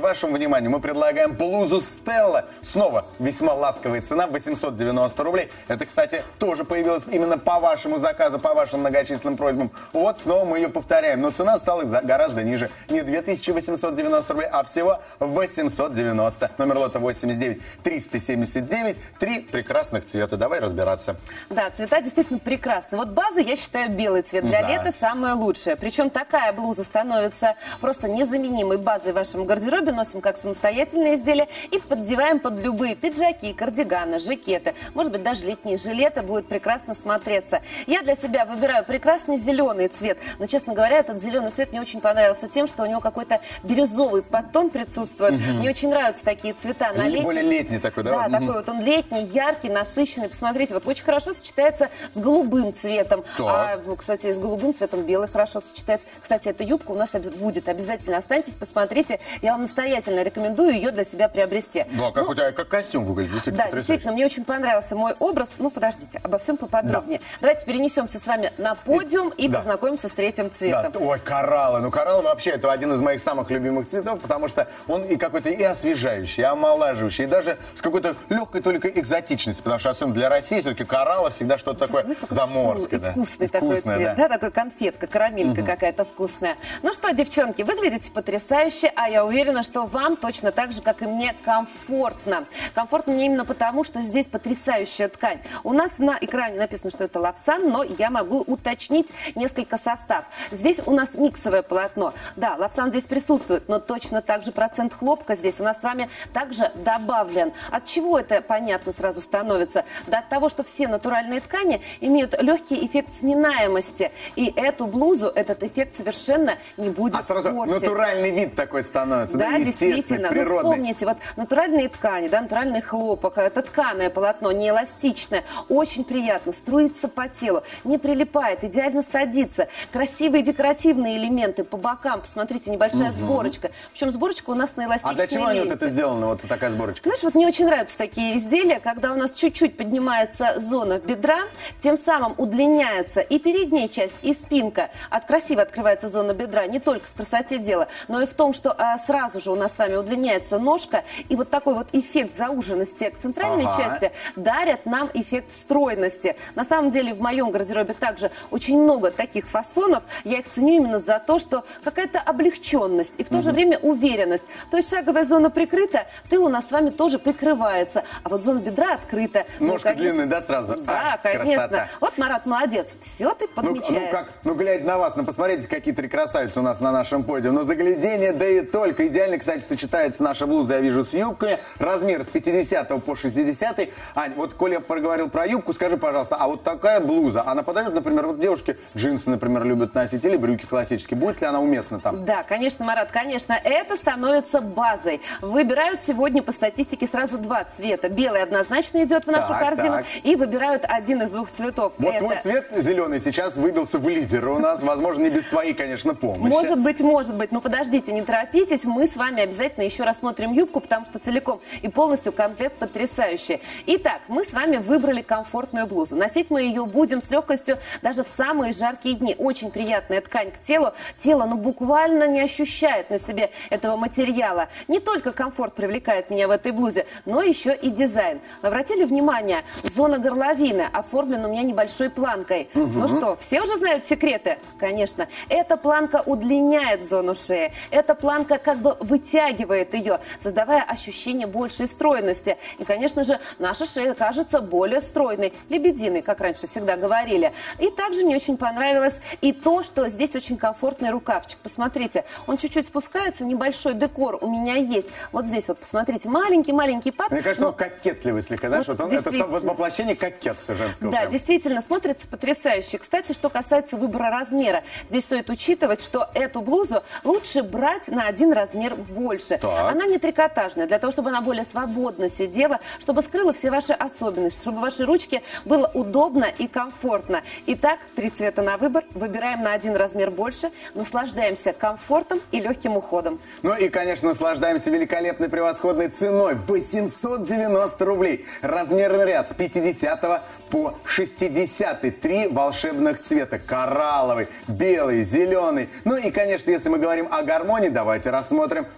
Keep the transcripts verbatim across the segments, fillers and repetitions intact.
вашему вниманию мы предлагаем блузу Стелла. Снова весьма ласковая цена, восемьсот девяносто рублей. Это, кстати, тоже появилось именно по вашему заказу, по вашим многочисленным просьбам. Вот, снова мы ее повторяем. Но цена стала гораздо ниже. Не две тысячи восемьсот девяносто рублей, а всего восемьсот девяносто. Номер лота восемьдесят девять триста семьдесят девять. Три прекрасных цвета. Давай разбираться. Да, цвета действительно прекрасны. Вот база, я считаю, белый цвет. Для да. лета самое лучшее. Причем такая блуза становится просто незаменимой базой в вашем гардеробе. Носим как самостоятельное изделие и поддеваем под любые пиджаки, кардиганы, жакеты. Может быть, даже летние жилеты будет прекрасно смотреться. Я для себя выбираю прекрасный зеленый цвет. Но, честно говоря, этот зеленый цвет мне очень понравился тем, что у него какой-то бирюзовый подтон присутствует. Угу. Мне очень нравятся такие цвета. На летний... Более летний такой, да? Да, угу. такой вот он летний, яркий, насыщенный. Посмотрите, вот очень хорошо сочетается с голубым цветом. Так. А, ну, кстати, с голубым цветом белый хорошо сочетается. Кстати, эта юбка у нас будет обязательно. Останьтесь, посмотрите. Я вам настоятельно рекомендую ее для себя приобрести. Да, как ну, у тебя, как костюм выглядит. Действительно, да, действительно, мне очень понравился мой образ. Ну, подождите, обо всем поподробнее. Да. Давайте перенесемся с вами на подиум и, и да. познакомимся с третьим цветом. Да. Ой, кораллы. Ну, кораллы вообще это один из моих самых любимых цветов, потому что он и какой-то и освежающий, и омолаживающий, и даже с какой-то легкой только экзотичностью, потому что особенно для России все-таки кораллы всегда что-то такое заморское. Да. Вкусный и такой вкусное, цвет, да. да, такой конфетка, карамелька угу. какая-то вкусная. Ну что, девчонки, выглядите потрясающе, а я уверена, что вам точно так же, как и мне, комфортно. Комфортно мне именно потому, что здесь потрясающая ткань. У нас на экране написано, что это лавсан, но я могу уточнить несколько состав. Здесь у нас миксовое полотно. Да, лавсан здесь присутствует, но точно так же процент хлопка здесь у нас с вами также добавлен. От чего это понятно сразу становится? Да от того, что все натуральные ткани имеют легкий эффект сминаемости. И эту блузу этот эффект совершенно не будет А сразу портить. Натуральный вид такой становится. Да, да действительно. Природный. Ну, вспомните, вот натуральные ткани, да, натуральный хлопок, это тканое полотно, не эластичное, очень приятно, струится по телу, не прилипает, идеально садится. Красивые декоративные элементы по бокам, посмотрите, небольшая угу. сборочка. Причем сборочка у нас на эластичной А для чего ленте. они вот это сделаны, вот такая сборочка? Знаешь, вот мне очень нравятся такие изделия, когда у нас чуть-чуть поднимается зона бедра, тем самым удлиняется и передняя часть, и спинка. От красиво открывается зона бедра, не только в красоте дела, но и в том, что а, сразу же у нас с вами удлиняется ножка, и вот такой вот эффект зауженности к центральной ага. части дарят нам эффект стройности. На самом деле в моем гардеробе также очень много таких фасонов, я их ценю именно за то, что какая-то облегченность и в то угу. же время уверенность. То есть шаговая зона прикрыта, тыл у нас с вами тоже прикрывается, а вот зона бедра открыта. Ножка ну, конечно, длинная, да, сразу? Да, а, конечно. Красота. Вот, Марат, молодец, все ты подмечаешь. Ну, ну, как, ну, глядя на вас, ну, посмотрите, какие три красавицы у нас на нашем подиуме. Ну, заглядение, да и только. Идеально, кстати, сочетается наша блуза, я вижу, с юбками. Размер с пятидесятого по шестидесятый. Ань, вот, коли я проговорил про юбку, скажи, пожалуйста, а вот такая блуза, она подойдет, например, вот девушки джинсы, например, любят носить, или брюки классические. Будет ли она уместна там? Да, конечно, Марат, конечно. Это становится базой. Выбирают сегодня по статистике сразу два цвета. Белый однозначно идет в нашу так, корзину. Так. И выбирают один из двух цветов. Вот Это... твой цвет зеленый сейчас выбился в лидеры у нас. Возможно, не без твоей, конечно, помощи. Может быть, может быть. Но подождите, не торопитесь. Мы с вами обязательно еще рассмотрим юбку, потому что целиком и полностью комплект потрясающий. Итак, мы с вами выбрали комфортную блузу. Носить мы ее будем с легкостью даже в самые жаркие дни. Очень приятная ткань к телу. Тело, ну, буквально не ощущает на себе этого материала. Не только комфорт привлекает меня в этой блузе, но еще и дизайн. Вы обратили внимание, зона горловины оформлена у меня небольшой планкой. Угу. Ну что, все уже знают секреты? Конечно. Эта планка удлиняет зону шеи. Эта планка как бы вытягивает ее, создавая ощущение большей стройности. И, конечно же, наша шея кажется более стройной, лебединой, как раньше всегда говорили. И также мне очень понравилось и то, что здесь очень комфортный рукавчик. Посмотрите, он чуть-чуть спускается, небольшой декор у меня есть. Вот здесь вот, посмотрите, маленький-маленький пад. Мне кажется, но... он кокетливый слегка, да? Вот что он, это воплощение кокетства женского. Да, прям. действительно, смотрится потрясающе. Кстати, что касается выбора размера, здесь стоит учитывать, что эту блузу лучше брать на один размер больше. Так. Она не трикотажная, для того, чтобы она более свободно сидела, чтобы скрыла все ваши особенности, чтобы ваши ручки было удобно и комфортно. Итак, три цвета на выбор. Выбираем на один размер больше, наслаждаемся комфортом и легким уходом. Ну и, конечно, наслаждаемся великолепной превосходной ценой. восемьсот девяносто рублей. Размерный ряд с пятидесятого по шестидесятый. Три волшебных цвета. Коралловый, белый, зеленый. Ну и, конечно, если мы говорим о гармонии, давайте рассмотрим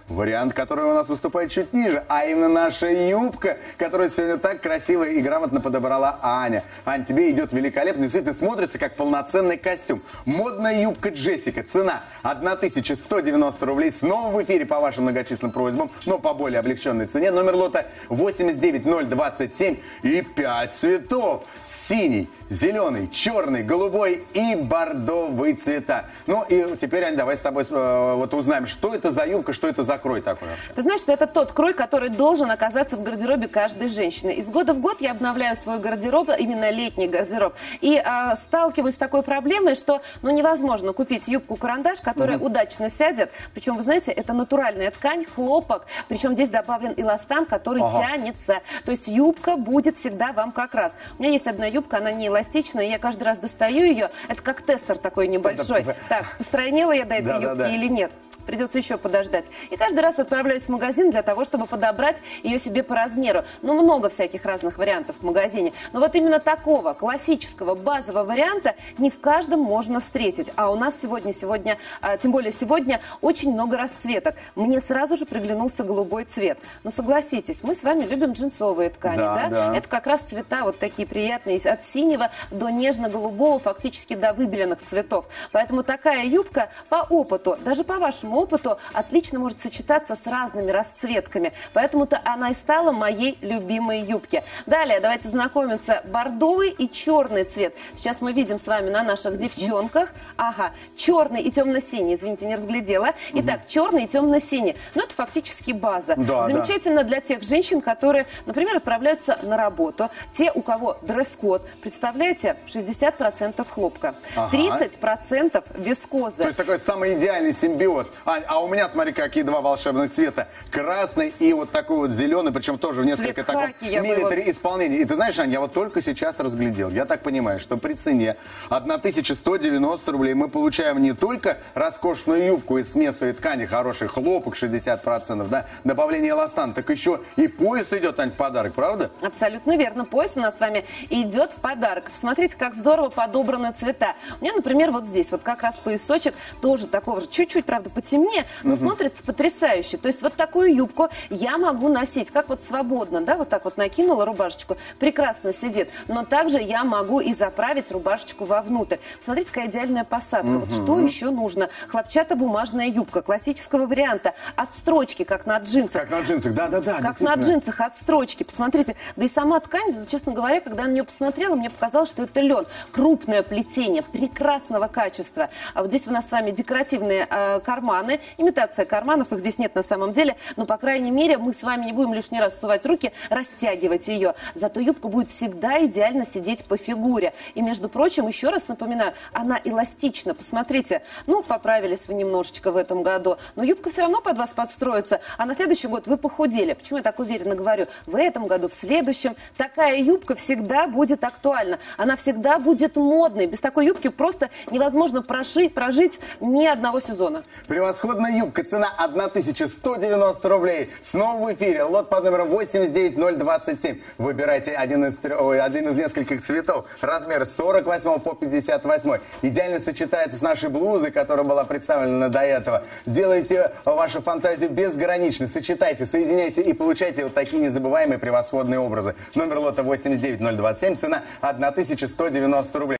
вариант, который у нас выступает чуть ниже, а именно наша юбка, которую сегодня так красиво и грамотно подобрала Аня. Ань, тебе идет великолепно, действительно смотрится как полноценный костюм. Модная юбка Джессика, цена тысяча сто девяносто рублей, снова в эфире по вашим многочисленным просьбам, но по более облегченной цене. Номер лота восемьдесят девять ноль двадцать семь и пять цветов. Синий, зеленый, черный, голубой и бордовый цвета. Ну и теперь, Ань, давай с тобой э, вот узнаем, что это за юбка, что это за крой такой вообще. Ты знаешь, что это тот крой, который должен оказаться в гардеробе каждой женщины. Из года в год я обновляю свой гардероб, именно летний гардероб, и э, сталкиваюсь с такой проблемой, что ну, невозможно купить юбку-карандаш, которая угу. удачно сядет. Причем, вы знаете, это натуральная ткань, хлопок, причем здесь добавлен эластан, который ага. тянется. То есть юбка будет всегда вам как раз. У меня есть одна юбка, она не эластичная, я каждый раз достаю ее. Это как тестер такой небольшой. Так, постройнела я до этой да, юбки да, да. или нет? Придется еще подождать. И каждый раз отправляюсь в магазин для того, чтобы подобрать ее себе по размеру. Ну, много всяких разных вариантов в магазине. Но вот именно такого классического базового варианта не в каждом можно встретить. А у нас сегодня, сегодня, а, тем более сегодня, очень много расцветок. Мне сразу же приглянулся голубой цвет. Но согласитесь, мы с вами любим джинсовые ткани, да? да? да. Это как раз цвета вот такие приятные, от синего до нежно-голубого, фактически до выбеленных цветов. Поэтому такая юбка по опыту, даже по вашему опыту, отлично может сочетаться с разными расцветками. Поэтому-то она и стала моей любимой юбки. Далее давайте знакомиться. Бордовый и черный цвет. Сейчас мы видим с вами на наших девчонках. Ага, черный и темно-синий. Извините, не разглядела. Итак, угу. черный и темно-синий. Ну, это фактически база. Да, замечательно да. для тех женщин, которые, например, отправляются на работу. Те, у кого дресс-код. Представляете, шестьдесят процентов хлопка, ага. тридцать процентов вискозы. То есть такой самый идеальный симбиоз. Ань, а у меня, смотри, какие два волшебных цвета. Красный и вот такой вот зеленый, причем тоже в несколько такого милитари исполнений. И ты знаешь, Ань, я вот только сейчас разглядел. Я так понимаю, что при цене тысяча сто девяносто рублей мы получаем не только роскошную юбку из смесовой ткани, хороший хлопок шестьдесят процентов, да, добавление эластана, так еще и пояс идет, Ань, в подарок, правда? Абсолютно верно. Пояс у нас с вами идет в подарок. Посмотрите, как здорово подобраны цвета. У меня, например, вот здесь вот как раз поясочек тоже такого же, чуть-чуть, правда, потемнее. Темнее, но угу. смотрится потрясающе. То есть вот такую юбку я могу носить, как вот свободно, да, вот так вот накинула рубашечку, прекрасно сидит, но также я могу и заправить рубашечку вовнутрь. Посмотрите, какая идеальная посадка. Угу. Вот что еще нужно? Хлопчатобумажная юбка классического варианта, от строчки, как на джинсах. Как на джинсах, да-да-да. Как на джинсах, от строчки. Посмотрите, да и сама ткань, честно говоря, когда я на нее посмотрела, мне показалось, что это лен. Крупное плетение, прекрасного качества. А вот здесь у нас с вами декоративные э, карманы. Имитация карманов, их здесь нет на самом деле, но, по крайней мере, мы с вами не будем лишний раз сувать руки, растягивать ее. Зато юбка будет всегда идеально сидеть по фигуре. И, между прочим, еще раз напоминаю, она эластична. Посмотрите, ну, поправились вы немножечко в этом году, но юбка все равно под вас подстроится, а на следующий год вы похудели. Почему я так уверенно говорю? В этом году, в следующем, такая юбка всегда будет актуальна. Она всегда будет модной. Без такой юбки просто невозможно прожить, прожить ни одного сезона. Превосходная юбка, цена тысяча сто девяносто рублей. Снова в эфире, лот под номером восемьдесят девять ноль двадцать семь. Выбирайте один из, ой, один из нескольких цветов. Размер с сорок восьмого по пятьдесят восьмой. Идеально сочетается с нашей блузой, которая была представлена до этого. Делайте вашу фантазию безграничной. Сочетайте, соединяйте и получайте вот такие незабываемые превосходные образы. Номер лота восемьдесят девять ноль двадцать семь, цена тысяча сто девяносто рублей.